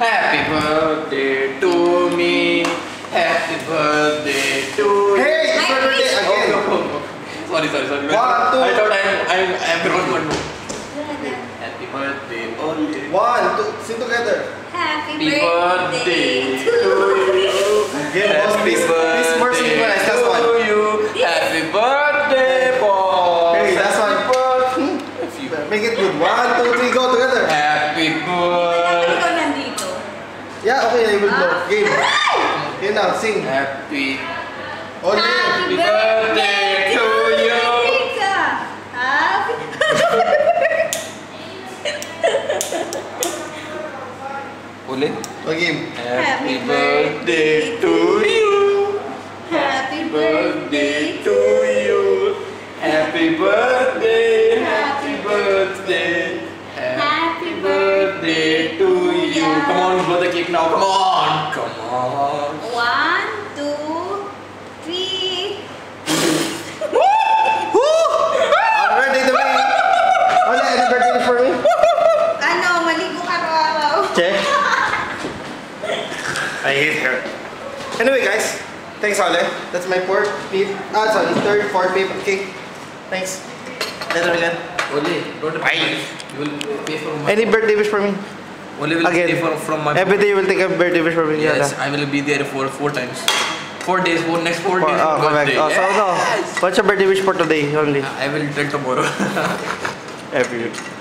Happy birthday to me. Happy birthday to you. Hey, it's my birthday again. Sorry. 1, 2. I thought I'm the wrong one. Happy birthday only. 1, 2. Sing together. Happy birthday to you. Please more synchronized. Last one. Happy birthday, boy. Hey, last one. Make it good. 1, 2, 3, go together. Happy birthday. Ikaw nandito. Yeah, okay, I will go. Game. Okay now, sing. Happy Only. birthday to you. Happy. Ulit. Okay. Happy birthday to you. Happy Birthday to you. Happy birthday. Happy birthday. Happy birthday to you. Come on, blow the cake now. Come on. 1, 2, 3. Happy birthday to me. Wala, any birthday for me? Ano, maligo ka araw. Check. I hate her. Anyway, guys. Thanks, Ole. That's my third, fourth, fifth. Okay. Thanks. Let's do it again. Oli, don't pay. You will pay for my. Any birthday wish for me? Oli will Again. pay from my. Every day you will take a birthday wish for me. Yes, Yeah, I will be there for 4 times. 4 days. Next 4 days. correct. Birthday. Oh, so no. What's your birthday wish for today only? I will tell tomorrow. Every week.